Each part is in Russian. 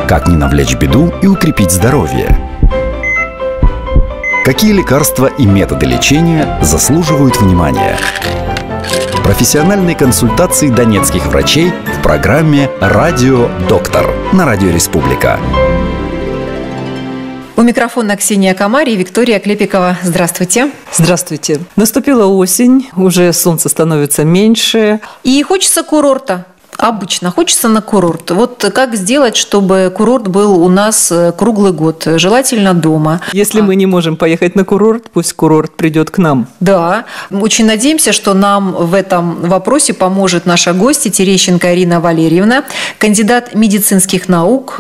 Как не навлечь беду и укрепить здоровье? Какие лекарства и методы лечения заслуживают внимания? Профессиональные консультации донецких врачей в программе «Радио Доктор» на Радио Республика. У микрофона Ксения Комарь и Виктория Клепикова. Здравствуйте. Здравствуйте. Наступила осень, уже солнце становится меньше. И хочется курорта. Обычно хочется на курорт. Вот как сделать, чтобы курорт был у нас круглый год? Желательно дома. Если мы не можем поехать на курорт, пусть курорт придет к нам. Да. Очень надеемся, что нам в этом вопросе поможет наша гостья Терещенко Ирина Валерьевна, кандидат медицинских наук,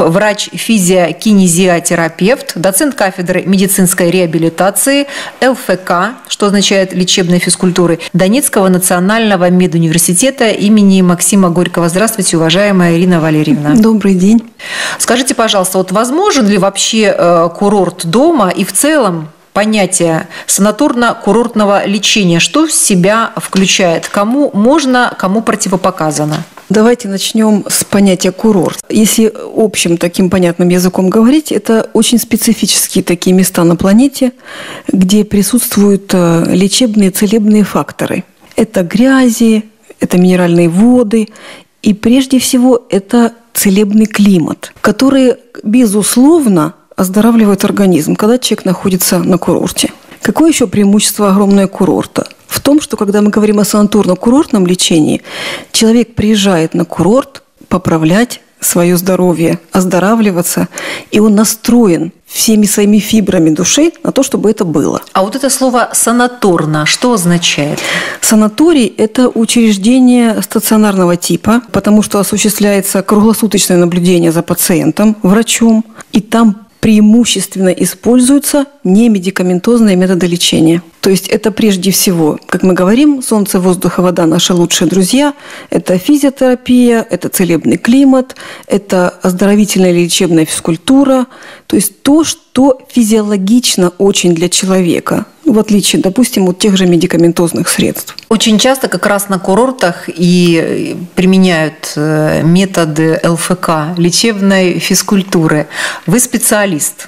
врач-физиокинезиотерапевт, доцент кафедры медицинской реабилитации, ЛФК, что означает лечебной физкультуры, Донецкого национального медуниверситета имени Максима Горького. Здравствуйте, уважаемая Ирина Валерьевна. Добрый день. Скажите, пожалуйста, вот возможен ли вообще курорт дома и в целом понятие санаторно-курортного лечения? Что в себя включает? Кому можно, кому противопоказано? Давайте начнем с понятия курорт. Если общим таким понятным языком говорить, это очень специфические такие места на планете, где присутствуют лечебные, целебные факторы. Это грязи, это минеральные воды. И прежде всего это целебный климат, который, безусловно, оздоравливает организм, когда человек находится на курорте. Какое еще преимущество огромное курорта? В том, что когда мы говорим о санаторно-курортном лечении, человек приезжает на курорт поправлять свое здоровье, оздоравливаться, и он настроен всеми своими фибрами души на то, чтобы это было. А вот это слово «санаторно» что означает? Санаторий – это учреждение стационарного типа, потому что осуществляется круглосуточное наблюдение за пациентом, врачом, и там преимущественно используются немедикаментозные методы лечения. То есть это прежде всего, как мы говорим, солнце, воздух и вода – наши лучшие друзья. Это физиотерапия, это целебный климат, это оздоровительная или лечебная физкультура. То есть то, что физиологично очень для человека, в отличие, допустим, от тех же медикаментозных средств. Очень часто как раз на курортах и применяют методы ЛФК, лечебной физкультуры. Вы специалист,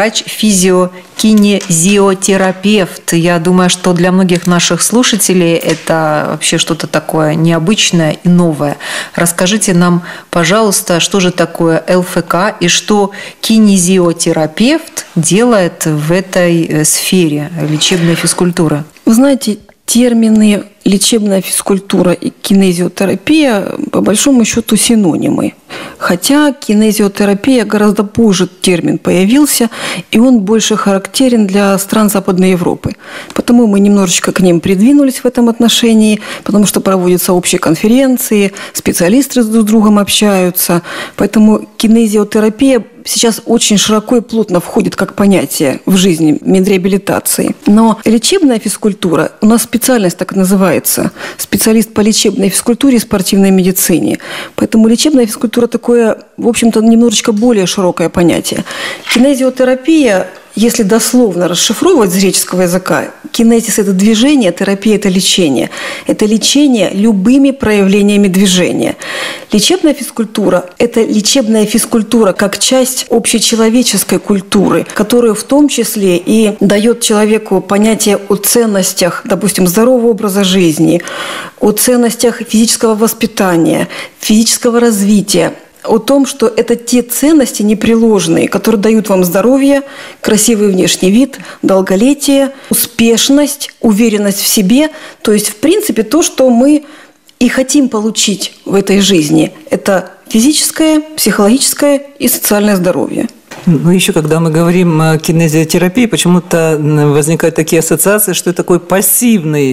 врач-физиокинезиотерапевт. Я думаю, что для многих наших слушателей это вообще что-то такое необычное и новое. Расскажите нам, пожалуйста, что же такое ЛФК и что кинезиотерапевт делает в этой сфере лечебной физкультуры? Вы знаете, термины лечебная физкультура и кинезиотерапия по большому счету синонимы. Хотя кинезиотерапия гораздо позже термин появился, и он больше характерен для стран Западной Европы. Потому мы немножечко к ним придвинулись в этом отношении, потому что проводятся общие конференции, специалисты друг с другом общаются. Поэтому кинезиотерапия сейчас очень широко и плотно входит как понятие в жизни медреабилитации. Но лечебная физкультура, у нас специальность так называется, специалист по лечебной физкультуре и спортивной медицине. Поэтому лечебная физкультура такое, в общем-то, немножечко более широкое понятие. Кинезиотерапия, если дословно расшифровывать с греческого языка, кинезис – это движение, терапия – это лечение. Это лечение любыми проявлениями движения. Лечебная физкультура – это лечебная физкультура как часть общечеловеческой культуры, которая в том числе и дает человеку понятие о ценностях, допустим, здорового образа жизни, о ценностях физического воспитания, физического развития, о том, что это те ценности непреложные, которые дают вам здоровье, красивый внешний вид, долголетие, успешность, уверенность в себе. То есть, в принципе, то, что мы и хотим получить в этой жизни. Это физическое, психологическое и социальное здоровье. Ну, еще когда мы говорим о кинезиотерапии, почему-то возникают такие ассоциации, что это такое пассивное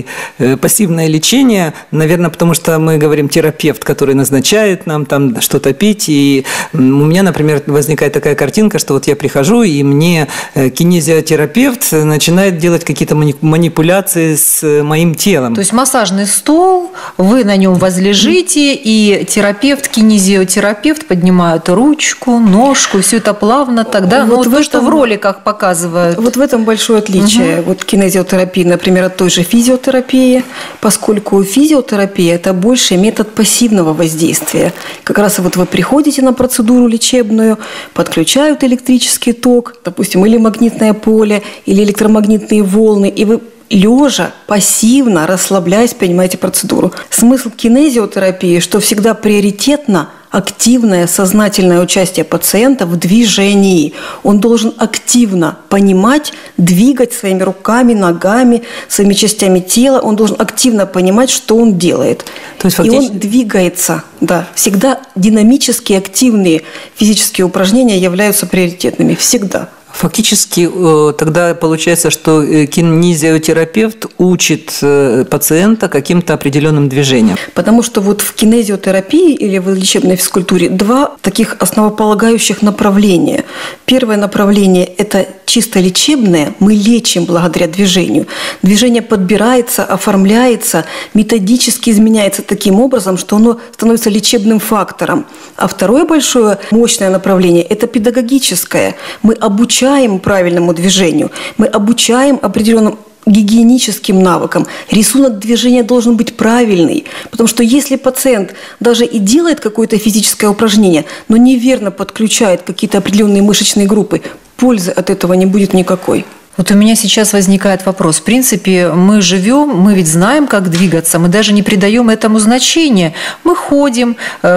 лечение, наверное, потому что мы говорим терапевт, который назначает нам там что-то пить, и у меня, например, возникает такая картинка, что вот я прихожу, и мне кинезиотерапевт начинает делать какие-то манипуляции с моим телом. То есть массажный стол, вы на нем возлежите, и терапевт, кинезиотерапевт поднимает ручку, ножку, все это плавно так, да? Вот то, что в роликах показывают. Вот в этом большое отличие вот кинезиотерапии, например, от той же физиотерапии, поскольку физиотерапия – это больше метод пассивного воздействия. Как раз вот вы приходите на процедуру лечебную, подключают электрический ток, допустим, или магнитное поле, или электромагнитные волны, и вы лежа, пассивно, расслабляясь, принимаете процедуру. Смысл кинезиотерапии, что всегда приоритетно активное, сознательное участие пациента в движении. Он должен активно понимать, двигать своими руками, ногами, своими частями тела. Он должен активно понимать, что он делает. То есть, И он двигается. Да. Всегда динамические, активные физические упражнения являются приоритетными. Всегда. Фактически тогда получается, что кинезиотерапевт учит пациента каким-то определенным движением. Потому что вот в кинезиотерапии или в лечебной физкультуре два таких основополагающих направления. Первое направление – это чисто лечебное. Мы лечим благодаря движению. Движение подбирается, оформляется, методически изменяется таким образом, что оно становится лечебным фактором. А второе большое мощное направление – это педагогическое. Мы обучаем правильному движению, мы обучаем определенным гигиеническим навыкам. Рисунок движения должен быть правильный, потому что если пациент даже и делает какое-то физическое упражнение, но неверно подключает какие-то определенные мышечные группы, пользы от этого не будет никакой. Вот у меня сейчас возникает вопрос. В принципе, мы живем, мы ведь знаем, как двигаться, мы даже не придаем этому значения. Мы ходим,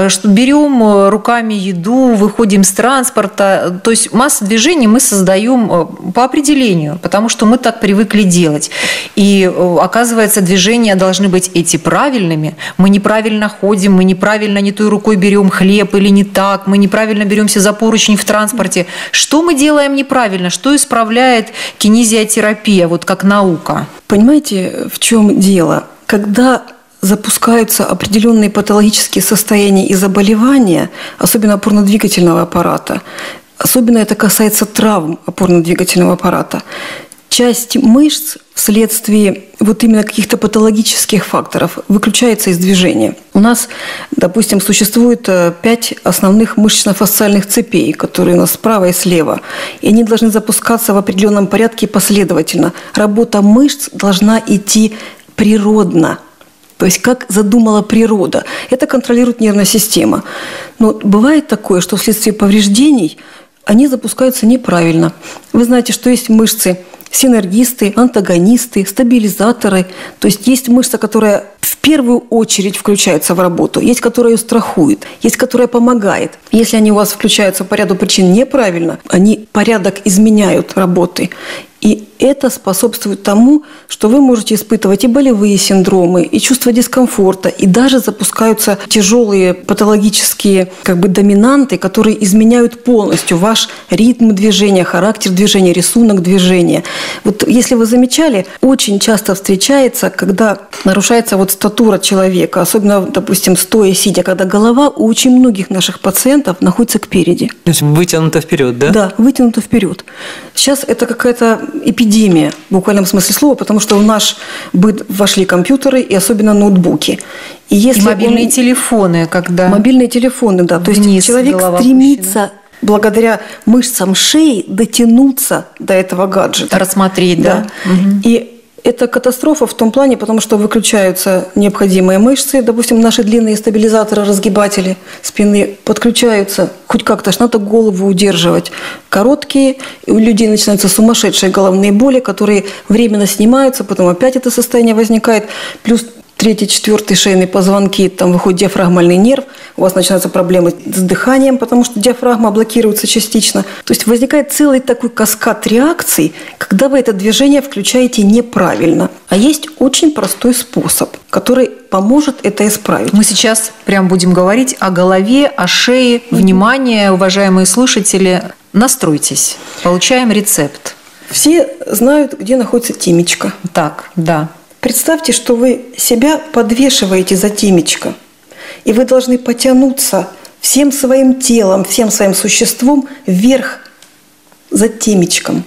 берем руками еду, выходим с транспорта. То есть массу движений мы создаем по определению, потому что мы так привыкли делать. И оказывается, движения должны быть эти правильными. Мы неправильно ходим, мы неправильно не той рукой берем хлеб или не так, мы неправильно беремся за поручни в транспорте. Что мы делаем неправильно? Что исправляет кинезиотерапия, вот как наука? Понимаете, в чем дело? Когда запускаются определенные патологические состояния и заболевания, особенно опорно-двигательного аппарата, особенно это касается травм опорно-двигательного аппарата, часть мышц вследствие вот именно каких-то патологических факторов выключается из движения. У нас, допустим, существует 5 основных мышечно-фасциальных цепей, которые у нас справа и слева. И они должны запускаться в определенном порядке и последовательно. Работа мышц должна идти природно. То есть, как задумала природа. Это контролирует нервная система. Но бывает такое, что вследствие повреждений они запускаются неправильно. Вы знаете, что есть мышцы синергисты, антагонисты, стабилизаторы. То есть есть мышца, которая в первую очередь включается в работу, есть, которая ее страхует, есть, которая помогает. Если они у вас включаются по ряду причин неправильно, они порядок изменяют работы. И это способствует тому, что вы можете испытывать и болевые синдромы, и чувство дискомфорта, и даже запускаются тяжелые патологические доминанты, которые изменяют полностью ваш ритм движения, характер движения, рисунок движения. Вот если вы замечали, очень часто встречается, когда нарушается статура человека, особенно, допустим, стоя, сидя, когда голова у очень многих наших пациентов находится кпереди. То есть вытянута вперед, да? Да, вытянута вперед. Сейчас это какая-то эпидемия в буквальном смысле слова, потому что в наш быт вошли компьютеры и особенно ноутбуки. И мобильные телефоны, когда... Мобильные телефоны, да. То есть человек стремится благодаря мышцам шеи дотянуться до этого гаджета. Рассмотреть, да. Угу. И это катастрофа в том плане, потому что выключаются необходимые мышцы, допустим, наши длинные стабилизаторы, разгибатели спины подключаются, хоть как-то надо голову удерживать. Короткие, у людей начинаются сумасшедшие головные боли, которые временно снимаются, потом опять это состояние возникает, плюс 3-й, 4-й шейные позвонки, там выходит диафрагмальный нерв, у вас начинаются проблемы с дыханием, потому что диафрагма блокируется частично. То есть возникает целый такой каскад реакций, когда вы это движение включаете неправильно. А есть очень простой способ, который поможет это исправить. Мы сейчас прям будем говорить о голове, о шее. Внимание, уважаемые слушатели, настройтесь. Получаем рецепт. Все знают, где находится темечко. Так, да. Представьте, что вы себя подвешиваете за темечко, и вы должны потянуться всем своим телом, всем своим существом вверх за темечком.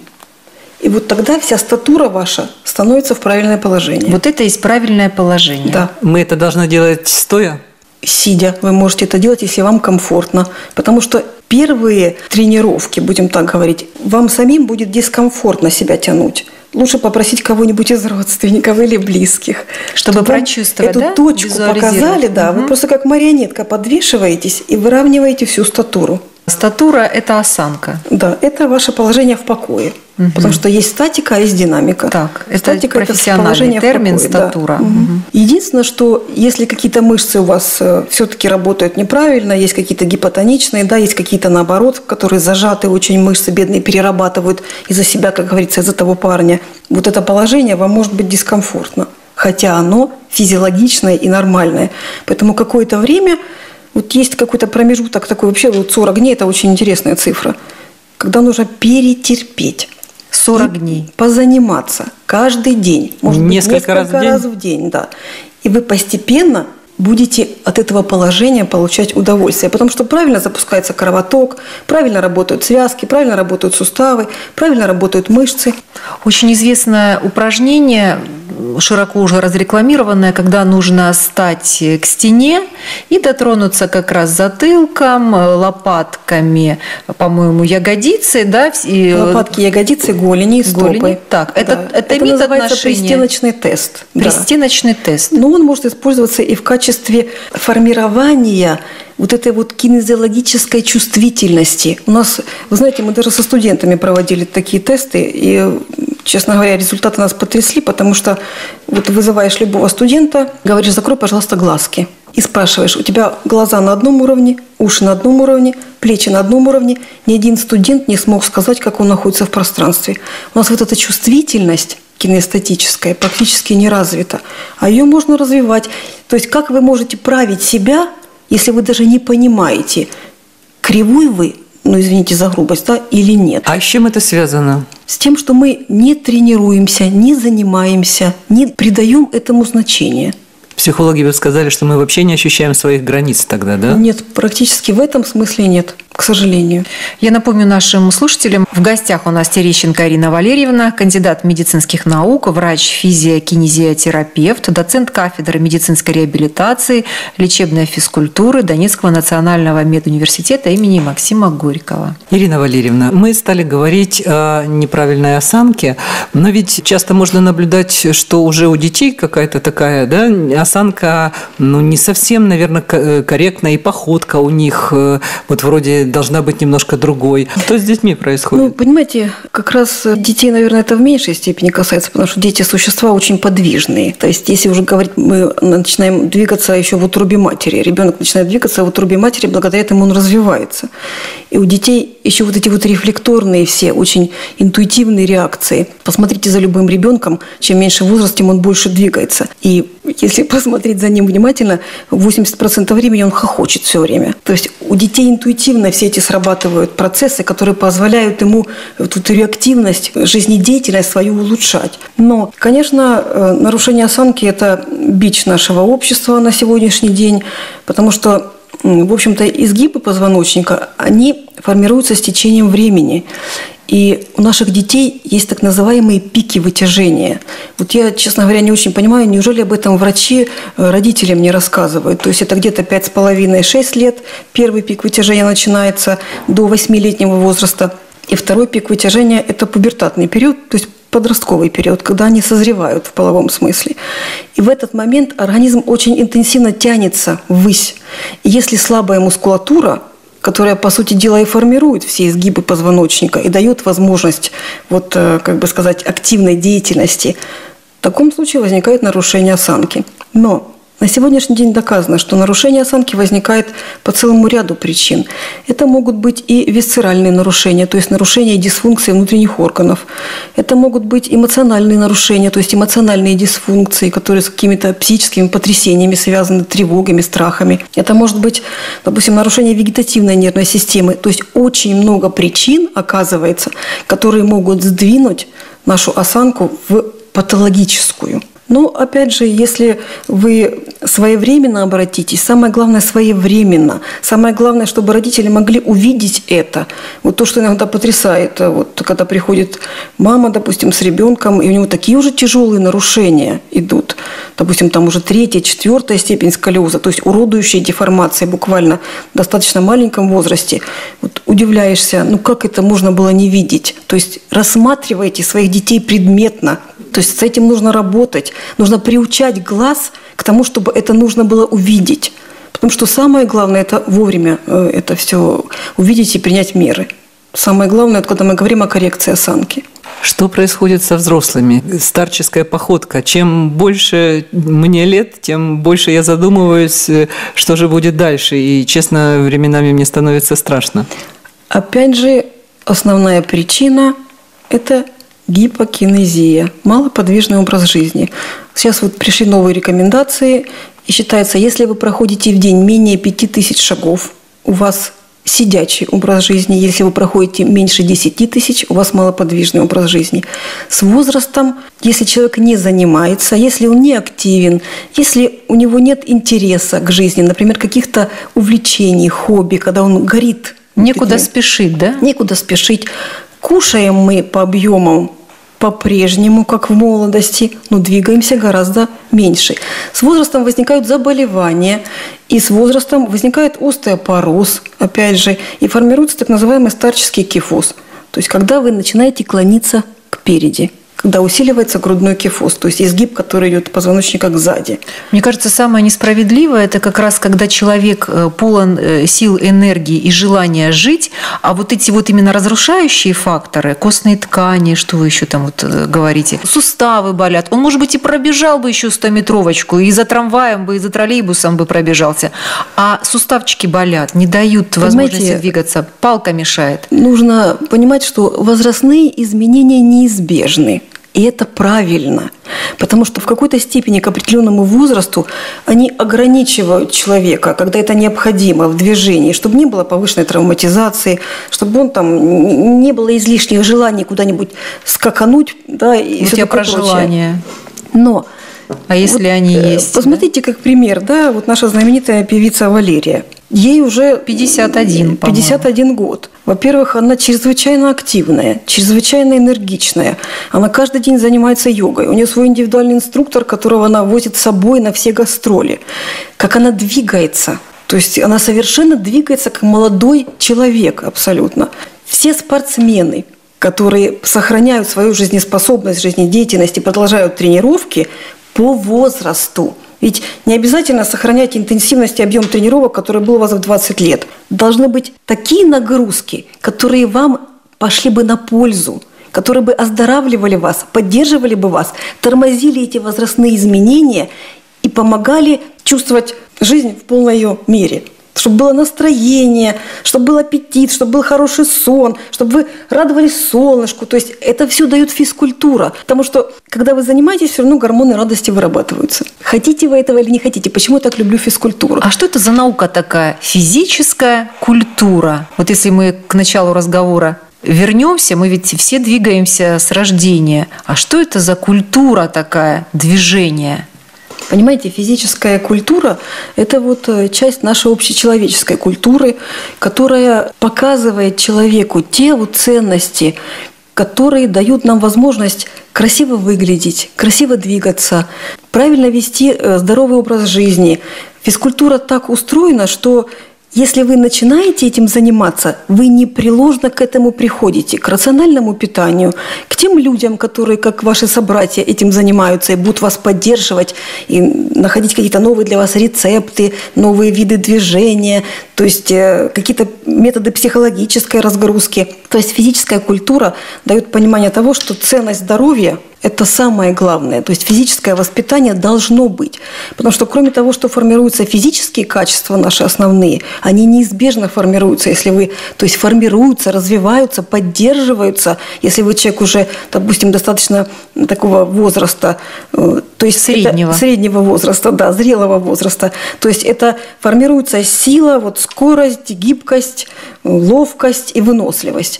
И вот тогда вся статура ваша становится в правильное положение. Вот это и есть правильное положение. Да. Мы это должны делать стоя? Сидя вы можете это делать, если вам комфортно. Потому что первые тренировки, будем так говорить, вам самим будет дискомфортно себя тянуть. Лучше попросить кого-нибудь из родственников или близких, чтобы прочувствовать, эту точку показали, да, вы просто как марионетка подвешиваетесь и выравниваете всю статуру. Статура – это осанка. Да, это ваше положение в покое. Потому что есть статика, а есть динамика. Так, это статика – профессиональный термин «статура». Да. Единственное, что если какие-то мышцы у вас все-таки работают неправильно, есть какие-то гипотоничные, да, есть какие-то наоборот, которые зажаты очень мышцы, бедные, перерабатывают из-за себя, как говорится, из-за того парня. Вот это положение вам может быть дискомфортно, хотя оно физиологичное и нормальное. Поэтому какое-то время, вот есть какой-то промежуток такой, вообще вот 40 дней – это очень интересная цифра, когда нужно перетерпеть. 40 дней. Позаниматься каждый день. Может быть, несколько раз в день. Да. И вы постепенно будете от этого положения получать удовольствие. Потому что правильно запускается кровоток, правильно работают связки, правильно работают суставы, правильно работают мышцы. Очень известное упражнение, широко уже разрекламированное, когда нужно стать к стене и дотронуться как раз затылком, лопатками, по-моему, ягодицы, да? Лопатки, ягодицы, голени и стопы. Так, да. Это имеет называется пристеночный тест. Пристеночный тест. Но он может использоваться и в качестве формирования вот этой вот кинезиологической чувствительности. У нас, вы знаете, мы даже со студентами проводили такие тесты, и, честно говоря, результаты нас потрясли, потому что вот вызываешь любого студента, говоришь: закрой, пожалуйста, глазки. И спрашиваешь: у тебя глаза на одном уровне, уши на одном уровне, плечи на одном уровне. Ни один студент не смог сказать, как он находится в пространстве. У нас вот эта чувствительность кинестетическая практически не развита, а ее можно развивать. То есть как вы можете править себя, если вы даже не понимаете, кривой вы, ну извините за грубость, да, или нет. А с чем это связано? С тем, что мы не тренируемся, не занимаемся, не придаем этому значения. Психологи бы сказали, что мы вообще не ощущаем своих границ тогда, да? Нет, практически в этом смысле нет, к сожалению. Я напомню нашим слушателям, в гостях у нас Терещенко Ирина Валерьевна, кандидат медицинских наук, врач-физиокинезиотерапевт, доцент кафедры медицинской реабилитации, лечебной физкультуры Донецкого национального медуниверситета имени Максима Горького. Ирина Валерьевна, мы стали говорить о неправильной осанке, но ведь часто можно наблюдать, что уже у детей какая-то такая, да, осанка, ну, не совсем, наверное, корректная, и походка у них вот вроде должна быть немножко другой. Что с детьми происходит? Ну, понимаете, как раз детей, наверное, это в меньшей степени касается, потому что дети – существа очень подвижные. То есть, если уже говорить, мы начинаем двигаться еще в утробе матери. Ребенок начинает двигаться в утробе матери, благодаря этому он развивается. И у детей еще вот эти вот рефлекторные все, очень интуитивные реакции. Посмотрите за любым ребенком, чем меньше возраст, тем он больше двигается. И если посмотреть за ним внимательно, 80% времени он хохочет все время. То есть у детей интуитивно все эти срабатывают процессы, которые позволяют ему эту реактивность, жизнедеятельность свою улучшать. Но, конечно, нарушение осанки – это бич нашего общества на сегодняшний день, потому что, в общем-то, изгибы позвоночника, они формируются с течением времени. И у наших детей есть так называемые пики вытяжения. Вот я, честно говоря, не очень понимаю, неужели об этом врачи родителям не рассказывают. То есть это где-то 5,5-6 лет первый пик вытяжения начинается до 8-летнего возраста. И второй пик вытяжения – это пубертатный период, то есть подростковый период, когда они созревают в половом смысле. И в этот момент организм очень интенсивно тянется ввысь. И если слабая мускулатура, которая, по сути дела, и формирует все изгибы позвоночника и дает возможность, вот, как бы сказать, активной деятельности, в таком случае возникает нарушение осанки. Но на сегодняшний день доказано, что нарушение осанки возникает по целому ряду причин. Это могут быть и висцеральные нарушения, то есть нарушения и дисфункции внутренних органов. Это могут быть эмоциональные нарушения, то есть эмоциональные дисфункции, которые с какими-то психическими потрясениями связаны, тревогами, страхами. Это может быть, допустим, нарушение вегетативной нервной системы. То есть очень много причин, оказывается, которые могут сдвинуть нашу осанку в патологическую. Но, опять же, если вы своевременно обратитесь, самое главное – своевременно. Самое главное, чтобы родители могли увидеть это. Вот то, что иногда потрясает, вот когда приходит мама, допустим, с ребенком, и у него такие уже тяжелые нарушения идут. Допустим, там уже 3-я, 4-я степень сколиоза, то есть уродующие деформации буквально в достаточно маленьком возрасте. Вот удивляешься, как это можно было не видеть? То есть рассматривайте своих детей предметно. То есть с этим нужно работать. Нужно приучать глаз к тому, чтобы это нужно было увидеть. Потому что самое главное – это вовремя это все увидеть и принять меры. Самое главное – это когда мы говорим о коррекции осанки. Что происходит со взрослыми? Старческая походка. Чем больше мне лет, тем больше я задумываюсь, что же будет дальше. И, честно, временами мне становится страшно. Опять же, основная причина – это гипокинезия, малоподвижный образ жизни. Сейчас вот пришли новые рекомендации, и считается, если вы проходите в день менее 5000 шагов, у вас сидячий образ жизни. Если вы проходите меньше 10 тысяч, у вас малоподвижный образ жизни. С возрастом, если человек не занимается, если он не активен, если у него нет интереса к жизни, например, каких-то увлечений, хобби, когда он горит. Некуда спешить, да? Некуда спешить. Кушаем мы по объемам по-прежнему, как в молодости, но двигаемся гораздо меньше. С возрастом возникают заболевания, и с возрастом возникает остеопороз, опять же, и формируется так называемый старческий кифоз. То есть, когда вы начинаете клониться кпереди, когда усиливается грудной кифоз, то есть изгиб, который идет позвоночника сзади. Мне кажется, самое несправедливое – это как раз когда человек полон сил, энергии и желания жить, а вот эти вот именно разрушающие факторы, костные ткани, что вы еще там вот говорите, суставы болят. Он, может быть, и пробежал бы еще 100-метровочку, и за трамваем бы, и за троллейбусом бы пробежался, а суставчики болят, не дают возможности двигаться, палка мешает. Нужно понимать, что возрастные изменения неизбежны. И это правильно, потому что в какой-то степени к определенному возрасту они ограничивают человека, когда это необходимо в движении, чтобы не было повышенной травматизации, чтобы он там не было излишних желаний куда-нибудь скакануть, да, и все такое прочее. Желания. Но а если они есть? Посмотрите, как пример, да, вот наша знаменитая певица Валерия. Ей уже 51 год. Во-первых, она чрезвычайно активная, чрезвычайно энергичная. Она каждый день занимается йогой. У нее свой индивидуальный инструктор, которого она возит с собой на все гастроли. Как она двигается. То есть она совершенно двигается как молодой человек абсолютно. Все спортсмены, которые сохраняют свою жизнеспособность, жизнедеятельность и продолжают тренировки по возрасту. Ведь не обязательно сохранять интенсивность и объем тренировок, который был у вас в 20 лет. Должны быть такие нагрузки, которые вам пошли бы на пользу, которые бы оздоравливали вас, поддерживали бы вас, тормозили эти возрастные изменения и помогали чувствовать жизнь в полной ее мере. Чтобы было настроение, чтобы был аппетит, чтобы был хороший сон, чтобы вы радовались солнышку. То есть это все дает физкультура. Потому что, когда вы занимаетесь, все равно гормоны радости вырабатываются. Хотите вы этого или не хотите? Почему я так люблю физкультуру? А что это за наука такая? Физическая культура. Вот если мы к началу разговора вернемся, мы ведь все двигаемся с рождения. А что это за культура такая, движение? Понимаете, физическая культура – это вот часть нашей общечеловеческой культуры, которая показывает человеку те вот ценности, которые дают нам возможность красиво выглядеть, красиво двигаться, правильно вести здоровый образ жизни. Физкультура так устроена, что если вы начинаете этим заниматься, вы непреложно к этому приходите, к рациональному питанию, к тем людям, которые, как ваши собратья, этим занимаются и будут вас поддерживать, и находить какие-то новые для вас рецепты, новые виды движения, то есть какие-то методы психологической разгрузки. То есть физическая культура дает понимание того, что ценность здоровья – это самое главное. То есть физическое воспитание должно быть. Потому что кроме того, что формируются физические качества наши основные, они неизбежно формируются, если вы, то есть формируются, развиваются, поддерживаются, если вы человек уже, допустим, достаточно такого возраста, то есть среднего возраста, да, зрелого возраста. То есть это формируется сила, вот скорость, гибкость, ловкость и выносливость.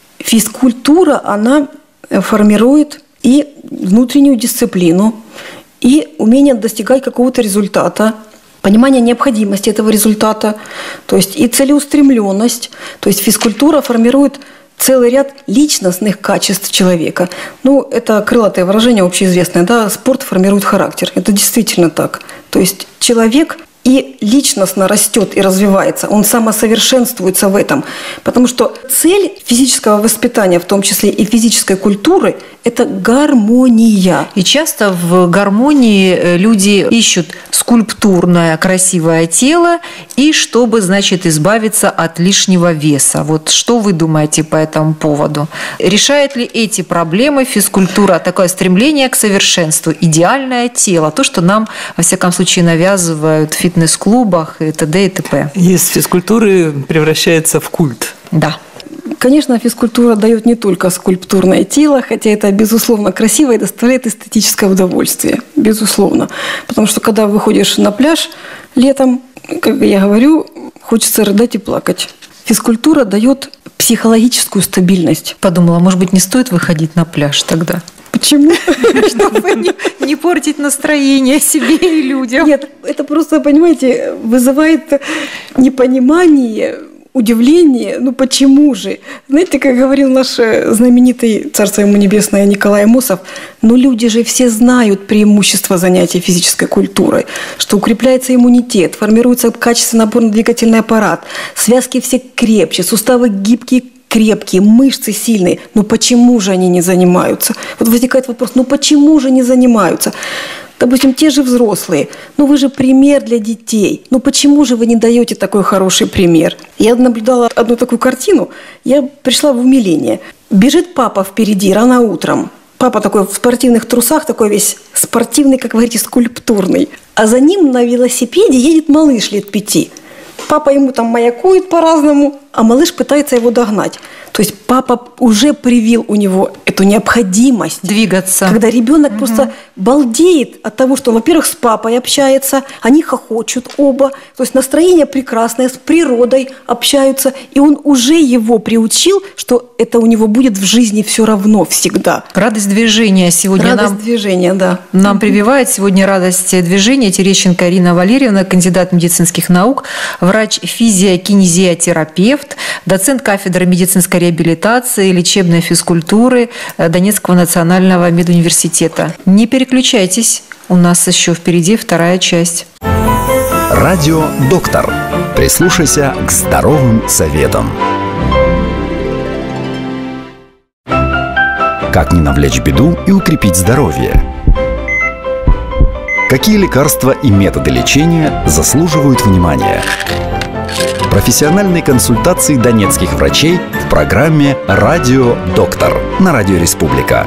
Физкультура, она формирует и внутреннюю дисциплину, и умение достигать какого-то результата, понимание необходимости этого результата, то есть и целеустремленность. То есть физкультура формирует целый ряд личностных качеств человека. Ну, это крылатое выражение общеизвестное, да, спорт формирует характер. Это действительно так. То есть человек и личностно растет и развивается, он самосовершенствуется в этом. Потому что цель физического воспитания, в том числе и физической культуры, это гармония. И часто в гармонии люди ищут скульптурное, красивое тело, и чтобы, значит, избавиться от лишнего веса. Вот что вы думаете по этому поводу? Решает ли эти проблемы физкультура, такое стремление к совершенству, идеальное тело, то, что нам, во всяком случае, навязывают в фитнес-клубах и т.д. и т.п.? Из физкультуры превращается в культ. Да. Конечно, физкультура дает не только скульптурное тело, хотя это, безусловно, красиво и доставляет эстетическое удовольствие. Безусловно. Потому что, когда выходишь на пляж летом, как я говорю, хочется рыдать и плакать. Физкультура дает психологическую стабильность. Подумала, может быть, не стоит выходить на пляж тогда? Почему? Чтобы не портить настроение себе и людям. Нет, это просто, понимаете, вызывает непонимание, удивление. Ну почему же? Знаете, как говорил наш знаменитый, царство ему небесное, Николай Амосов, но люди же все знают преимущества занятий физической культурой, что укрепляется иммунитет, формируется качественный опорно-двигательный аппарат, связки все крепче, суставы гибкие, крепкие, мышцы сильные. Но почему же они не занимаются? Вот возникает вопрос, ну почему же не занимаются? Допустим, те же взрослые. Ну вы же пример для детей. Ну почему же вы не даете такой хороший пример? Я наблюдала одну такую картину, я пришла в умиление. Бежит папа впереди рано утром. Папа такой в спортивных трусах, такой весь спортивный, как вы говорите, скульптурный. А за ним на велосипеде едет малыш лет 5. Папа ему там маякует по-разному, а малыш пытается его догнать. То есть папа уже привил у него эту необходимость двигаться. Когда ребенок просто балдеет от того, что он, во-первых, с папой общается, они хохочут оба, то есть настроение прекрасное, с природой общаются, и он уже его приучил, что это у него будет в жизни все равно всегда. Радость движения сегодня движения, да. Нам прививает сегодня радость движения Терещенко Ирина Валерьевна, кандидат медицинских наук, врач-физиокинезиотерапевт, доцент кафедры медицинской реабилитации, лечебной физкультуры Донецкого национального медуниверситета. Не переключайтесь, у нас еще впереди вторая часть. Радио «Доктор». Прислушайся к здоровым советам. Как не навлечь беду и укрепить здоровье? Какие лекарства и методы лечения заслуживают внимания? Профессиональные консультации донецких врачей в программе «Радио Доктор» на Радио Республика.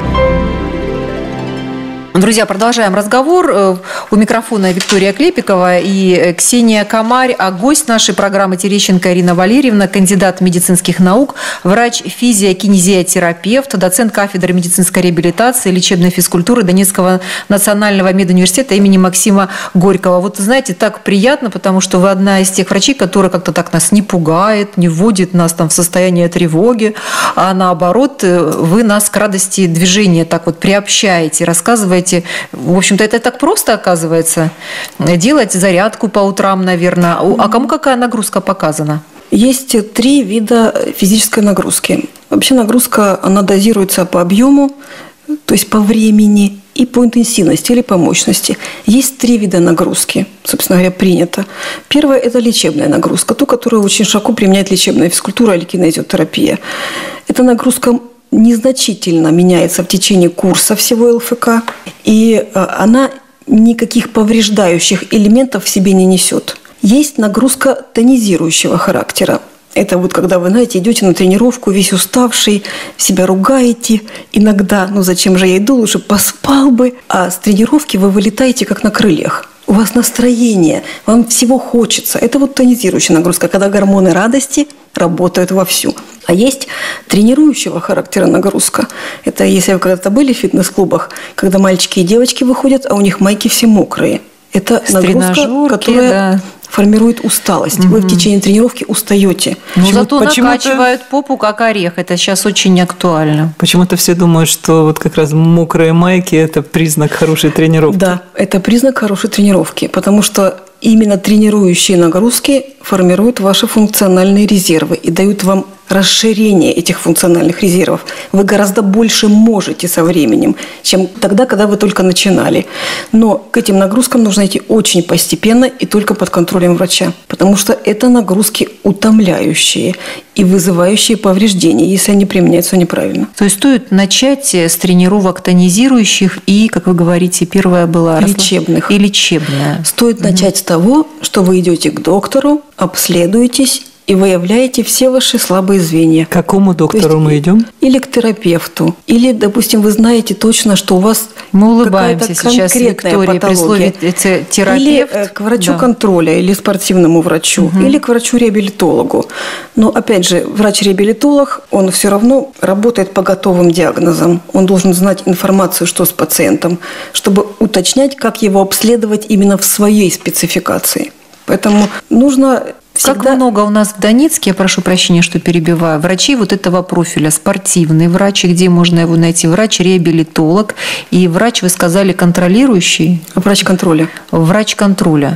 Друзья, продолжаем разговор. У микрофона Виктория Клепикова и Ксения Комарь, а гость нашей программы Терещенко Ирина Валерьевна, кандидат медицинских наук, врач-физиокинезиотерапевт, доцент кафедры медицинской реабилитации, лечебной физкультуры Донецкого национального медуниверситета имени Максима Горького. Вот, знаете, так приятно, потому что вы одна из тех врачей, которая как-то так нас не пугает, не вводит нас там в состояние тревоги, а наоборот, вы нас к радости движения так вот приобщаете, рассказываете. В общем-то, это так просто, оказывается, делать зарядку по утрам, наверное. А кому какая нагрузка показана? Есть 3 вида физической нагрузки. Вообще нагрузка, она дозируется по объему, то есть по времени и по интенсивности или по мощности. Есть 3 вида нагрузки, собственно говоря, принято. Первое – это лечебная нагрузка, ту, которую очень широко применяет лечебная физкультура или кинезиотерапия. Эта нагрузка незначительно меняется в течение курса всего ЛФК, и она никаких повреждающих элементов в себе не несет. Есть нагрузка тонизирующего характера. Это вот когда вы, знаете, идете на тренировку, весь уставший, себя ругаете иногда, ну зачем же я иду, лучше поспал бы. А с тренировки вы вылетаете как на крыльях. У вас настроение, вам всего хочется. Это вот тонизирующая нагрузка, когда гормоны радости работают вовсю. А есть тренирующего характера нагрузка. Это если вы когда-то были в фитнес-клубах, когда мальчики и девочки выходят, а у них майки все мокрые. Это нагрузка, которая формирует усталость. Вы в течение тренировки устаете. Но зато накачивают попу как орех. Это сейчас очень актуально. Почему-то все думают, что вот как раз мокрые майки – это признак хорошей тренировки. Да, это признак хорошей тренировки, потому что именно тренирующие нагрузки формируют ваши функциональные резервы и дают вам расширение этих функциональных резервов. Вы гораздо больше можете со временем, чем тогда, когда вы только начинали. Но к этим нагрузкам нужно идти очень постепенно и только под контролем врача, потому что это нагрузки утомляющие и вызывающие повреждения, если они применяются неправильно. То есть стоит начать с тренировок тонизирующих и, как вы говорите, первая была лечебных. И лечебная. Стоит начать с того, что вы идете к доктору, обследуетесь и выявляете все ваши слабые звенья. К какому доктору мы идем? Или к терапевту. Или, допустим, вы знаете точно, что у вас мы улыбаемся сейчас Виктории при слове терапевт. Или к врачу контроля, или спортивному врачу, или к врачу-реабилитологу. Но, опять же, врач-реабилитолог, он все равно работает по готовым диагнозам. Он должен знать информацию, что с пациентом, чтобы уточнять, как его обследовать именно в своей спецификации. Поэтому нужно всегда... Как много у нас в Донецке, я прошу прощения, что перебиваю, врачей вот этого профиля, спортивный врач, где можно его найти, врач-реабилитолог и врач, вы сказали, контролирующий? Врач контроля. Врач контроля.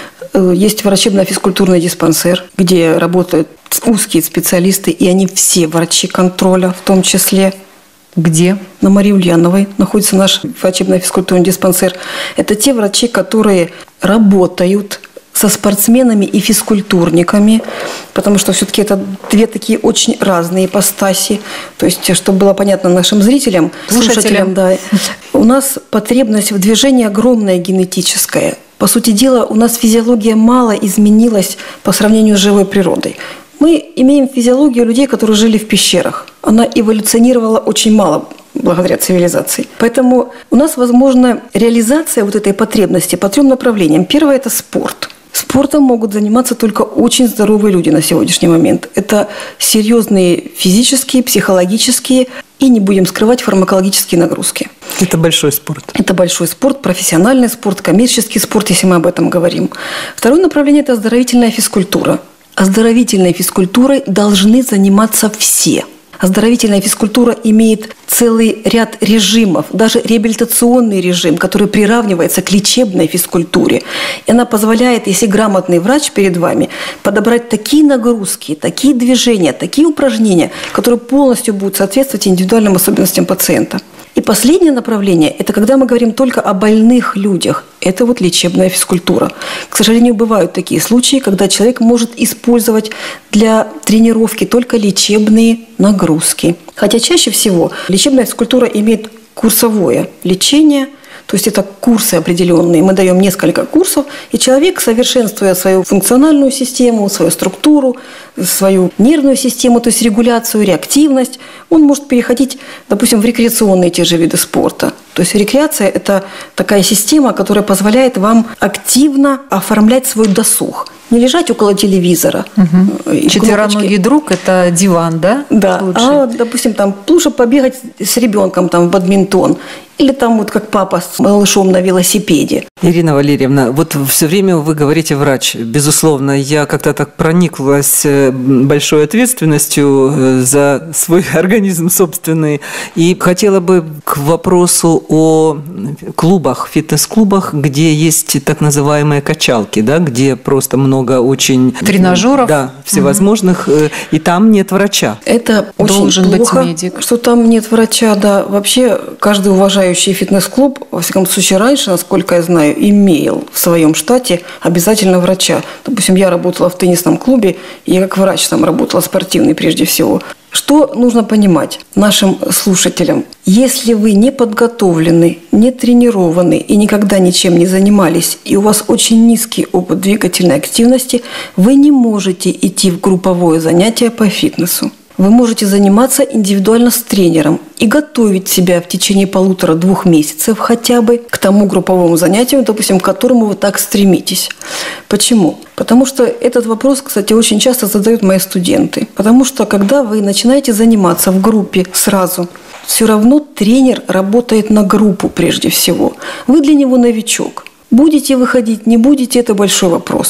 Есть врачебно-физкультурный диспансер, где работают узкие специалисты, и они все врачи контроля в том числе. Где? На Марии Ульяновой находится наш врачебно-физкультурный диспансер. Это те врачи, которые работают со спортсменами и физкультурниками, потому что все-таки это две такие очень разные ипостаси. То есть, чтобы было понятно нашим зрителям, слушателям, да, у нас потребность в движении огромная генетическая. По сути дела, у нас физиология мало изменилась по сравнению с живой природой. Мы имеем физиологию людей, которые жили в пещерах. Она эволюционировала очень мало благодаря цивилизации. Поэтому у нас возможна реализация вот этой потребности по 3 направлениям. Первое – это спорт. Спортом могут заниматься только очень здоровые люди на сегодняшний момент. Это серьезные физические, психологические и, не будем скрывать, фармакологические нагрузки. Это большой спорт. Это большой спорт, профессиональный спорт, коммерческий спорт, если мы об этом говорим. Второе направление – это оздоровительная физкультура. Оздоровительной физкультурой должны заниматься все. Оздоровительная физкультура имеет целый ряд режимов, даже реабилитационный режим, который приравнивается к лечебной физкультуре. И она позволяет, если грамотный врач перед вами, подобрать такие нагрузки, такие движения, такие упражнения, которые полностью будут соответствовать индивидуальным особенностям пациента. И последнее направление – это когда мы говорим только о больных людях. Это вот лечебная физкультура. К сожалению, бывают такие случаи, когда человек может использовать для тренировки только лечебные нагрузки. Хотя чаще всего лечебная физкультура имеет курсовое лечение, то есть это курсы определенные. Мы даем несколько курсов, и человек, совершенствуя свою функциональную систему, свою структуру, свою нервную систему, то есть регуляцию, реактивность, он может переходить, допустим, в рекреационные те же виды спорта. То есть рекреация – это такая система, которая позволяет вам активно оформлять свой досуг. Не лежать около телевизора. Четвероногий друг – это диван, да? Да. А, допустим, там лучше побегать с ребенком там, в бадминтон. Или там вот как папа с малышом на велосипеде. Ирина Валерьевна, вот все время вы говорите врач. Безусловно, я как-то так прониклась большой ответственностью за свой организм собственный. И хотела бы к вопросу о клубах, фитнес-клубах, где есть так называемые качалки, да, где просто много очень... Тренажеров? Да, всевозможных. И там нет врача. Это должен очень плохо, быть медик. Что там нет врача, да. Вообще, каждый уважающий фитнес-клуб, во всяком случае, раньше, насколько я знаю, имел в своем штате обязательно врача. Допустим, я работала в теннисном клубе, и я как врач там работала, спортивный прежде всего. Что нужно понимать нашим слушателям? Если вы не подготовлены, не тренированы и никогда ничем не занимались, и у вас очень низкий опыт двигательной активности, вы не можете идти в групповое занятие по фитнесу. Вы можете заниматься индивидуально с тренером и готовить себя в течение 1,5-2 месяцев хотя бы к тому групповому занятию, допустим, к которому вы так стремитесь. Почему? Потому что этот вопрос, кстати, очень часто задают мои студенты. Потому что когда вы начинаете заниматься в группе сразу, все равно тренер работает на группу прежде всего. Вы для него новичок. Будете выходить, не будете – это большой вопрос.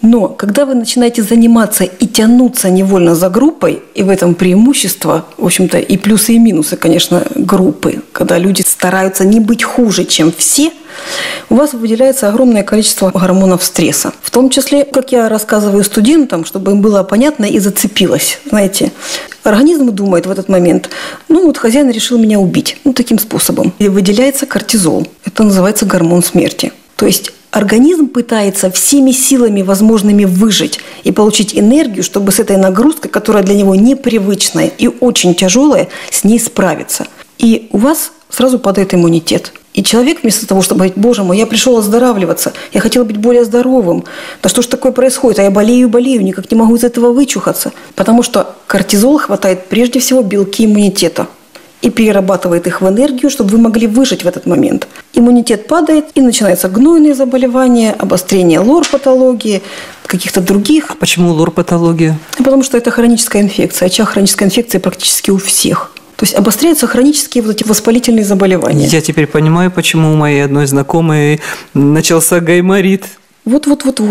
Но когда вы начинаете заниматься и тянуться невольно за группой, и в этом преимущество, в общем-то, и плюсы, и минусы, конечно, группы, когда люди стараются не быть хуже, чем все, у вас выделяется огромное количество гормонов стресса. В том числе, как я рассказываю студентам, чтобы им было понятно и зацепилось. Знаете, организм думает в этот момент, хозяин решил меня убить. Таким способом. И выделяется кортизол. Это называется гормон смерти. То есть организм пытается всеми силами возможными выжить и получить энергию, чтобы с этой нагрузкой, которая для него непривычная и очень тяжелая, с ней справиться. И у вас сразу падает иммунитет. И человек вместо того, чтобы говорить: боже мой, я пришел оздоравливаться, я хотел быть более здоровым, да что ж такое происходит, а я болею, никак не могу из этого вычухаться. Потому что кортизол хватает прежде всего белки иммунитета и перерабатывает их в энергию, чтобы вы могли выжить в этот момент. Иммунитет падает, и начинаются гнойные заболевания, обострение лор-патологии, каких-то других. А почему лор-патология? Потому что это хроническая инфекция. Очаг хронической инфекции практически у всех. То есть обостряются хронические эти воспалительные заболевания. Я теперь понимаю, почему у моей одной знакомой начался гайморит. Вот.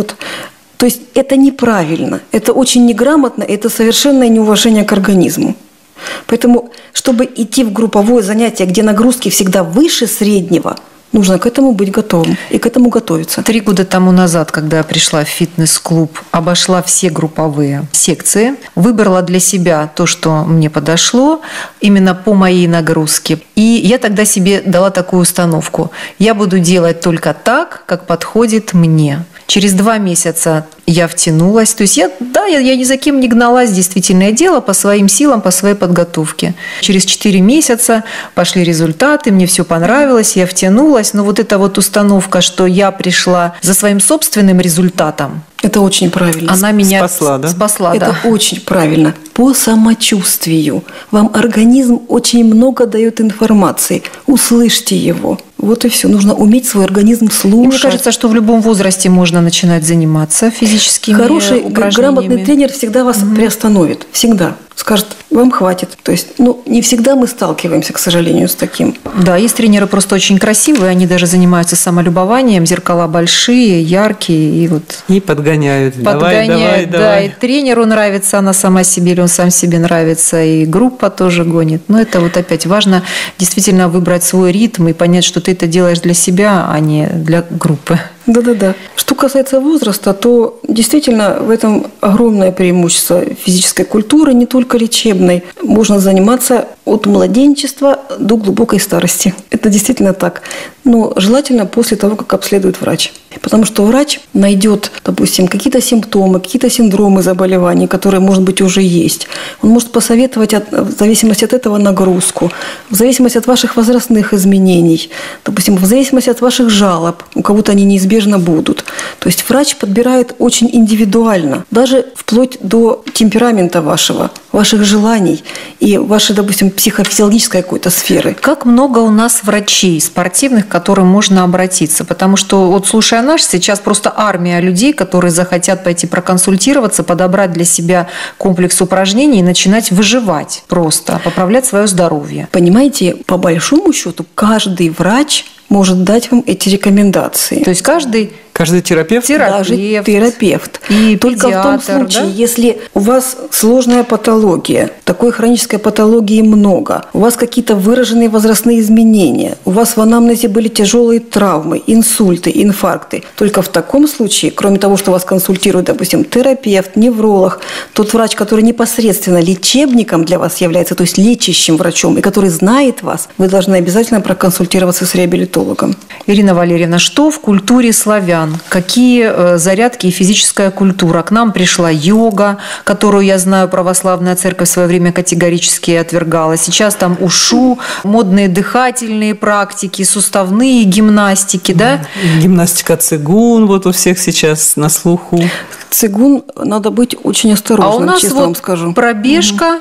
То есть это неправильно, это очень неграмотно, это совершенное неуважение к организму. Поэтому, чтобы идти в групповое занятие, где нагрузки всегда выше среднего, нужно к этому быть готовым и к этому готовиться. 3 года тому назад, когда я пришла в фитнес-клуб, обошла все групповые секции, выбрала для себя то, что мне подошло, именно по моей нагрузке. И я тогда себе дала такую установку: я буду делать только так, как подходит мне. Через 2 месяца я втянулась. То есть я ни за кем не гналась, действительно, я делала по своим силам, по своей подготовке. Через 4 месяца пошли результаты, мне все понравилось, я втянулась. Но вот эта вот установка, что я пришла за своим собственным результатом, это очень правильно. Она меня спасла, это очень правильно. По самочувствию. Вам организм очень много дает информации. Услышьте его. Вот и все. Нужно уметь свой организм слушать. Мне кажется, что в любом возрасте можно начинать заниматься физическими Хороший, упражнениями. грамотный тренер всегда вас приостановит. Всегда. Скажет: вам хватит. То есть, не всегда мы сталкиваемся, к сожалению, с таким. Да, есть тренеры просто очень красивые, они даже занимаются самолюбованием, зеркала большие, яркие, И подгоняют. Давай. Да, и тренеру нравится она сама себе, или он сам себе нравится, и группа тоже гонит. Но это вот опять важно действительно выбрать свой ритм и понять, что ты это делаешь для себя, а не для группы. Да. Что касается возраста, то действительно в этом огромное преимущество физической культуры, не только лечебной. Можно заниматься от младенчества до глубокой старости. Это действительно так. Но желательно после того, как обследует врач. Потому что врач найдет, допустим, какие-то симптомы, какие-то синдромы заболеваний, которые, может быть, уже есть. Он может посоветовать в зависимости от этого нагрузку, в зависимости от ваших возрастных изменений, допустим, в зависимости от ваших жалоб. У кого-то они неизбежно будут. То есть врач подбирает очень индивидуально, даже вплоть до темперамента ваших желаний и вашей, допустим, психофизиологической какой-то сферы. Как много у нас врачей спортивных, к которым можно обратиться? Потому что, вот слушая наш, сейчас просто армия людей, которые захотят пойти проконсультироваться, подобрать для себя комплекс упражнений и начинать выживать просто, поправлять свое здоровье. Понимаете, по большому счету, каждый врач может дать вам эти рекомендации. То есть каждый терапевт? Даже терапевт. И только педиатр, в том случае, да? если у вас сложная патология, такой хронической патологии много, у вас какие-то выраженные возрастные изменения, у вас в анамнезе были тяжелые травмы, инсульты, инфаркты. Только в таком случае, кроме того, что вас консультирует, допустим, терапевт, невролог, тот врач, который непосредственно лечебником для вас является, то есть лечащим врачом, и который знает вас, вы должны обязательно проконсультироваться с реабилитологом. Ирина Валерьевна, что в культуре славян? Какие зарядки и физическая культура? К нам пришла йога, которую, я знаю, православная церковь в свое время категорически отвергала. Сейчас там ушу, модные дыхательные практики, суставные гимнастики, да? Гимнастика цигун вот у всех сейчас на слуху. Цигун надо быть очень осторожным, честно вам скажу. Пробежка,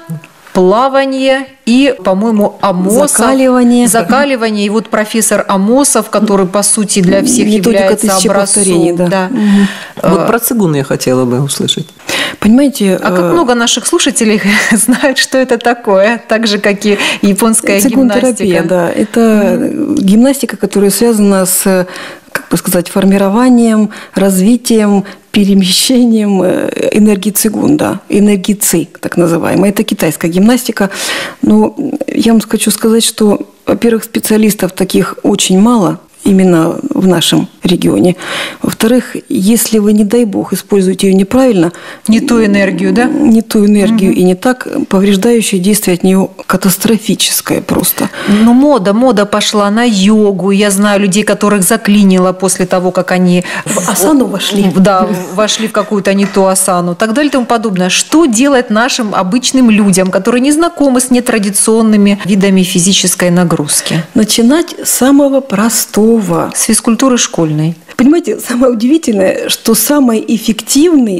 плавание и, по-моему, Амосов. Закаливание. И вот профессор Амосов, который, по сути, для всех является образцом. Да. Вот про цигун я хотела бы услышать. Понимаете, как много наших слушателей знают, что это такое, так же, как и японская гимнастика. Да. Это гимнастика, которая связана с формированием, развитием, перемещением энергии цигун, энергии ци, так называемой. Это китайская гимнастика. Но я вам хочу сказать, что, во-первых, специалистов таких очень мало, именно в нашем регионе. Во-вторых, если вы, не дай бог, используете ее неправильно... Не ту энергию, да? Не ту энергию и не так, повреждающее действие от нее катастрофическое просто. Ну, мода пошла на йогу. Я знаю людей, которых заклинило после того, как они... В асану вошли. Да, вошли в какую-то не ту асану. Так далее и тому подобное. Что делать нашим обычным людям, которые не знакомы с нетрадиционными видами физической нагрузки? Начинать с самого простого. С физкультуры школьной. Понимаете, самое удивительное, что самые эффективные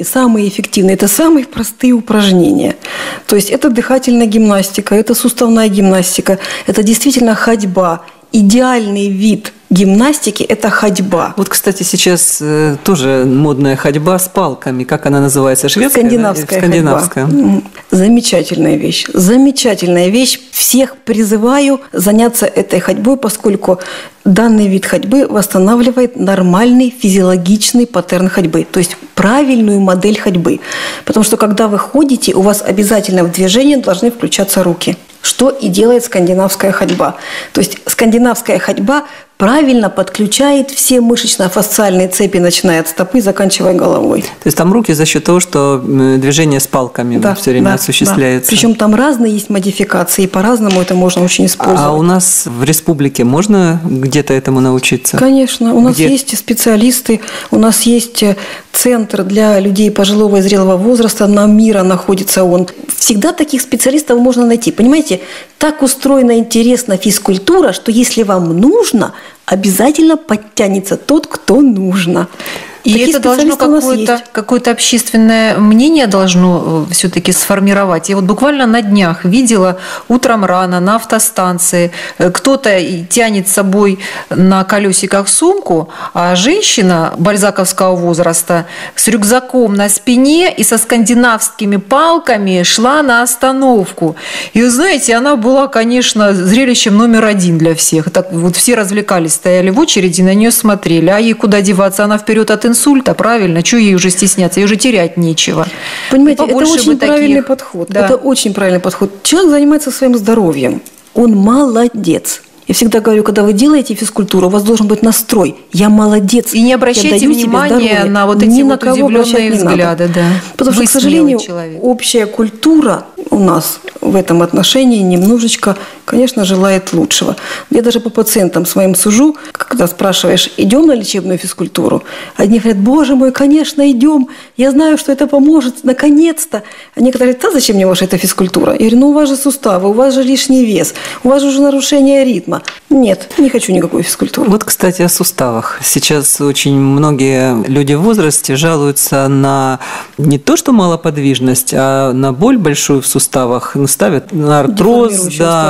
– это самые простые упражнения. То есть это дыхательная гимнастика, это суставная гимнастика, это действительно ходьба. Идеальный вид гимнастики – это ходьба. Вот, кстати, сейчас тоже модная ходьба с палками. Как она называется? Шведская? Скандинавская Скандинавская. Ходьба. Замечательная вещь. Замечательная вещь. Всех призываю заняться этой ходьбой, поскольку данный вид ходьбы восстанавливает нормальный физиологичный паттерн ходьбы, то есть правильную модель ходьбы. Потому что когда вы ходите, у вас обязательно в движении должны включаться руки. Что и делает скандинавская ходьба. То есть скандинавская ходьба правильно подключает все мышечно-фасциальные цепи, начиная от стопы, заканчивая головой. То есть там руки за счет того, что движение с палками все время осуществляется. Да. Причем там разные есть модификации, и по-разному это можно очень использовать. А у нас в республике можно где-то этому научиться? Конечно. У нас есть специалисты, у нас есть центр для людей пожилого и зрелого возраста, на Мира находится он. Всегда таких специалистов можно найти. Понимаете, так устроена интересна физкультура, что если вам нужно, обязательно подтянется тот, кто нужно. И это должно какое-то общественное мнение должно все-таки сформировать. Я вот буквально на днях видела утром рано на автостанции, кто-то тянет с собой на колесиках сумку, а женщина бальзаковского возраста с рюкзаком на спине и со скандинавскими палками шла на остановку. И вы знаете, она была, конечно, зрелищем номер один для всех. Так вот все развлекались, стояли в очереди, на нее смотрели. А ей куда деваться? Она вперед от инсульта, правильно? Чего ей уже стесняться? Ей уже терять нечего. Понимаете, это очень правильный подход. Да. Это очень правильный подход. Человек занимается своим здоровьем. Он молодец. Я всегда говорю, когда вы делаете физкультуру, у вас должен быть настрой. Я молодец. И не обращайте внимания на вот эти вот удивленные взгляды. Да. Потому что, к сожалению, общая культура у нас в этом отношении немножечко, конечно, желает лучшего. Я даже по пациентам своим сужу, когда спрашиваешь, идем на лечебную физкультуру? Одни говорят, боже мой, конечно, идем. Я знаю, что это поможет, наконец-то. А некоторые говорят, зачем мне ваша эта физкультура? Я говорю, у вас же суставы, у вас же лишний вес, у вас же уже нарушение ритма. Нет, не хочу никакой физкультуры. Вот, кстати, о суставах. Сейчас очень многие люди в возрасте жалуются на не то, что малоподвижность, а на боль большую в суставах. Ставят на артроз,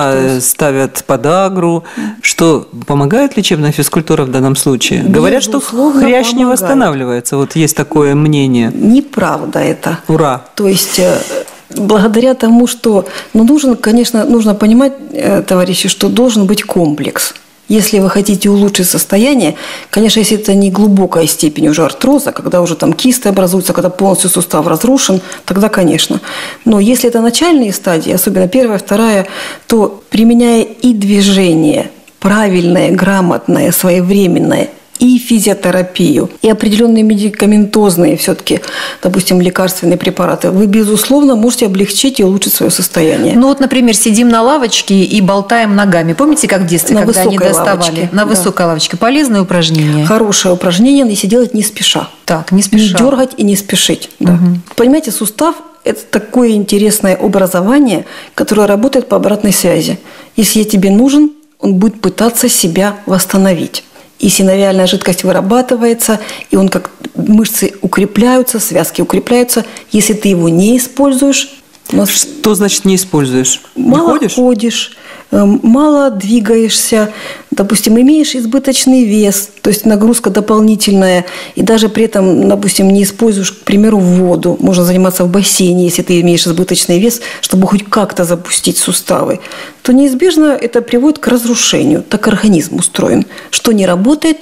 ставят подагру. Что, помогает лечебная физкультура в данном случае? Говорят, что хрящ не восстанавливается. Вот есть такое мнение. Неправда это. Ура! То есть... Благодаря тому, что нужно понимать, товарищи, что должен быть комплекс. Если вы хотите улучшить состояние, конечно, если это не глубокая степень уже артроза, когда уже там кисты образуются, когда полностью сустав разрушен, тогда, конечно. Но если это начальные стадии, особенно первая, вторая, то применяя и движение правильное, грамотное, своевременное, и физиотерапию, и определенные медикаментозные все-таки, допустим, лекарственные препараты, вы, безусловно, можете облегчить и улучшить свое состояние. Ну вот, например, сидим на лавочке и болтаем ногами. Помните, как в детстве, когда они доставали? Лавочке. На высокой лавочке. Полезное упражнение? Хорошее упражнение, если делать не спеша. Так, не спеша. Не дергать и не спешить. Да. Понимаете, сустав – это такое интересное образование, которое работает по обратной связи. Если я тебе нужен, он будет пытаться себя восстановить. И синовиальная жидкость вырабатывается, и он как мышцы укрепляются, связки укрепляются. Если ты его не используешь... Что значит не используешь? Мало ходишь, мало двигаешься, допустим, имеешь избыточный вес, то есть нагрузка дополнительная, и даже при этом, допустим, не используешь, к примеру, воду. Можно заниматься в бассейне, если ты имеешь избыточный вес, чтобы хоть как-то запустить суставы, то неизбежно это приводит к разрушению. Так организм устроен. Что не работает,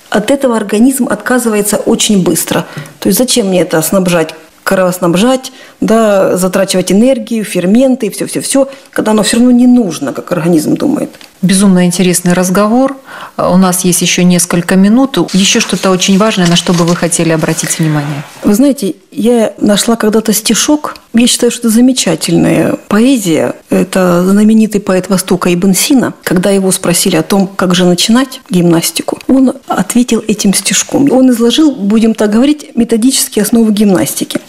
от этого организм отказывается очень быстро. То есть зачем мне это снабжать, кровоснабжать, да, затрачивать энергию, ферменты, все-все-все, когда оно все равно не нужно, как организм думает. Безумно интересный разговор. У нас есть еще несколько минут. Еще что-то очень важное, на что бы вы хотели обратить внимание? Вы знаете, я нашла когда-то стишок. Я считаю, что это замечательная поэзия. Это знаменитый поэт Востока Ибн Сина. Когда его спросили о том, как же начинать гимнастику, он ответил этим стишком. Он изложил, будем так говорить, методические основы гимнастики.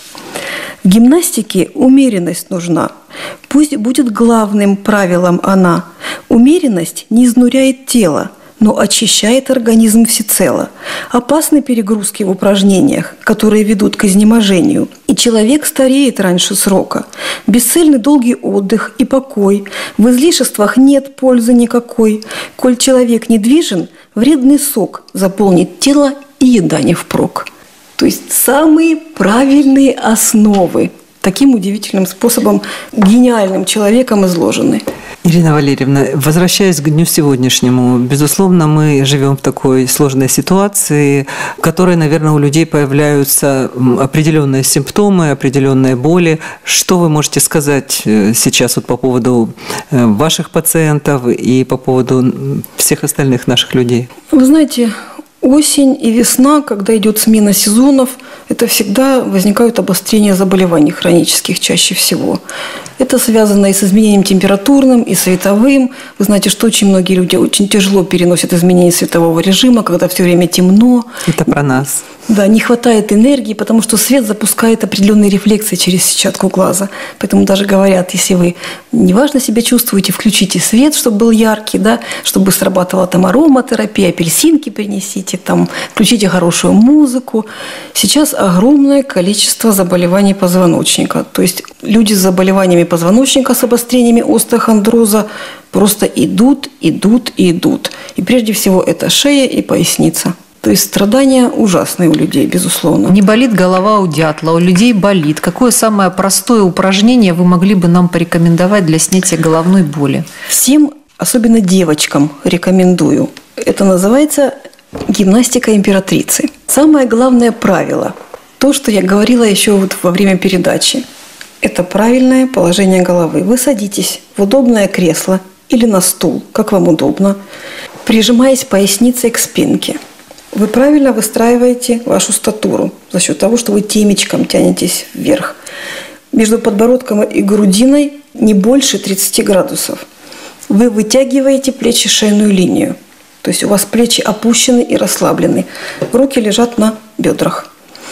В гимнастике умеренность нужна. Пусть будет главным правилом она. Умеренность не изнуряет тело, но очищает организм всецело. Опасны перегрузки в упражнениях, которые ведут к изнеможению. И человек стареет раньше срока. Бесцельный долгий отдых и покой. В излишествах нет пользы никакой. Коль человек недвижен, вредный сок заполнит тело и еда не впрок. То есть самые правильные основы таким удивительным способом, гениальным человеком изложены. Ирина Валерьевна, возвращаясь к дню сегодняшнему, безусловно, мы живем в такой сложной ситуации, в которой, наверное, у людей появляются определенные симптомы, определенные боли. Что вы можете сказать сейчас вот по поводу ваших пациентов и по поводу всех остальных наших людей? Вы знаете, осень и весна, когда идет смена сезонов, это всегда возникают обострения заболеваний хронических чаще всего. Это связано и с изменением температурным, и световым. Вы знаете, что очень многие люди очень тяжело переносят изменения светового режима, когда все время темно. Это про нас. Да, не хватает энергии, потому что свет запускает определенные рефлексы через сетчатку глаза. Поэтому даже говорят, если вы неважно себя чувствуете, включите свет, чтобы был яркий, да, чтобы срабатывала там ароматерапия, апельсинки принесите, там, включите хорошую музыку. Сейчас огромное количество заболеваний позвоночника. То есть люди с заболеваниями позвоночника, с обострениями остеохондроза просто идут. И прежде всего это шея и поясница. То есть страдания ужасные у людей, безусловно. Не болит голова у дятла, у людей болит. Какое самое простое упражнение вы могли бы нам порекомендовать для снятия головной боли? Всем, особенно девочкам, рекомендую. Это называется гимнастика императрицы. Самое главное правило, то, что я говорила еще вот во время передачи, это правильное положение головы. Вы садитесь в удобное кресло или на стул, как вам удобно, прижимаясь поясницей к спинке. Вы правильно выстраиваете вашу статуру за счет того, что вы темечком тянетесь вверх. Между подбородком и грудиной не больше 30 градусов. Вы вытягиваете плечи-шейную линию. То есть у вас плечи опущены и расслаблены. Руки лежат на бедрах.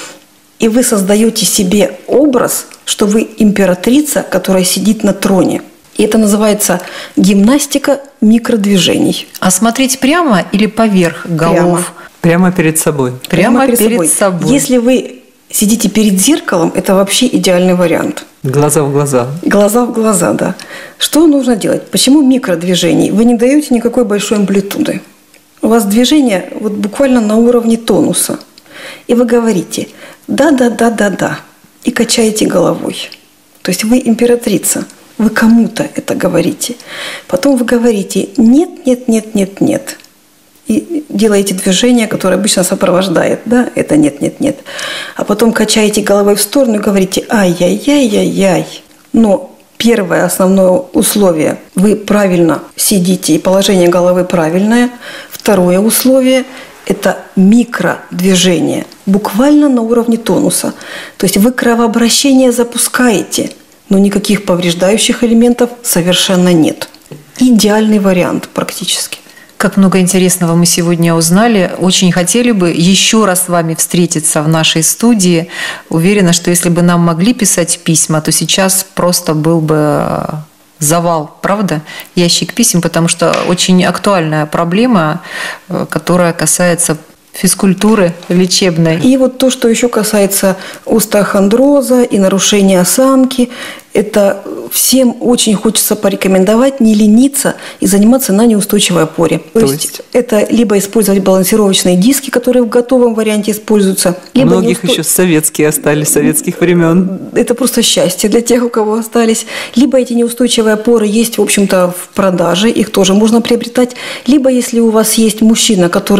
И вы создаете себе образ, что вы императрица, которая сидит на троне. И это называется гимнастика микродвижений. А смотреть прямо или поверх голов? Прямо перед собой. Прямо перед собой. Если вы сидите перед зеркалом, это вообще идеальный вариант. Глаза в глаза. Глаза в глаза, да. Что нужно делать? Почему микродвижений? Вы не даете никакой большой амплитуды. У вас движение вот буквально на уровне тонуса. И вы говорите «да-да-да-да-да» и качаете головой. То есть вы императрица. Вы кому-то это говорите. Потом вы говорите «нет-нет-нет-нет-нет». И делаете движение, которое обычно сопровождает, да, это нет. А потом качаете головой в сторону и говорите ай-яй-яй-яй-яй. Но первое основное условие – вы правильно сидите и положение головы правильное. Второе условие – это микродвижение, буквально на уровне тонуса. То есть вы кровообращение запускаете, но никаких повреждающих элементов совершенно нет. Идеальный вариант практически. Как много интересного мы сегодня узнали. Очень хотели бы еще раз с вами встретиться в нашей студии. Уверена, что если бы нам могли писать письма, то сейчас просто был бы завал, правда? Ящик писем, потому что очень актуальная проблема, которая касается физкультуры лечебной. И вот то, что еще касается остеохондроза и нарушения осанки, это всем очень хочется порекомендовать не лениться и заниматься на неустойчивой опоре. То есть это либо использовать балансировочные диски, которые в готовом варианте используются. Либо у многих еще советские остались, советских времен. Это просто счастье для тех, у кого остались. Либо эти неустойчивые опоры есть, в общем-то, в продаже, их тоже можно приобретать. Либо если у вас есть мужчина, который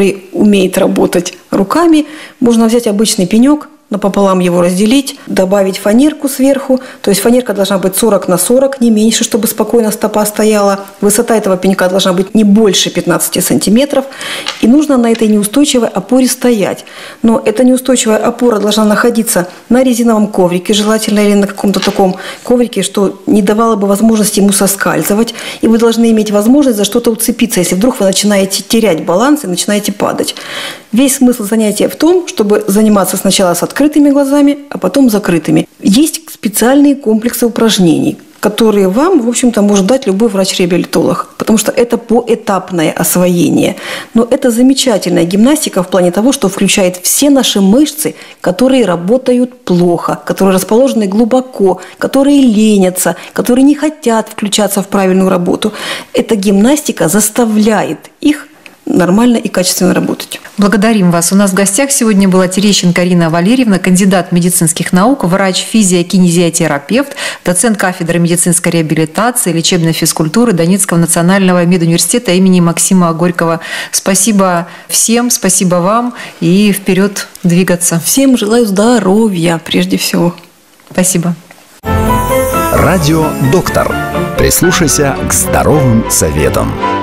умеет работать руками, можно взять обычный пенек, напополам его разделить, добавить фанерку сверху. То есть фанерка должна быть 40 на 40, не меньше, чтобы спокойно стопа стояла. Высота этого пенька должна быть не больше 15 сантиметров. И нужно на этой неустойчивой опоре стоять. Но эта неустойчивая опора должна находиться на резиновом коврике, желательно, или на каком-то таком коврике, что не давало бы возможности ему соскальзывать. И вы должны иметь возможность за что-то уцепиться, если вдруг вы начинаете терять баланс и начинаете падать. Весь смысл занятия в том, чтобы заниматься сначала с открытыми глазами, а потом закрытыми. Есть специальные комплексы упражнений, которые вам, в общем-то, может дать любой врач-реабилитолог, потому что это поэтапное освоение. Но это замечательная гимнастика в плане того, что включает все наши мышцы, которые работают плохо, которые расположены глубоко, которые ленятся, которые не хотят включаться в правильную работу. Эта гимнастика заставляет их нормально и качественно работать. Благодарим вас. У нас в гостях сегодня была Терещенко Ирина Валерьевна, кандидат медицинских наук, врач-физио-кинезиотерапевт, доцент кафедры медицинской реабилитации, лечебной физкультуры Донецкого национального медуниверситета имени Максима Горького. Спасибо всем, спасибо вам и вперед двигаться. Всем желаю здоровья прежде всего. Спасибо. Радио «Доктор». Прислушайся к здоровым советам.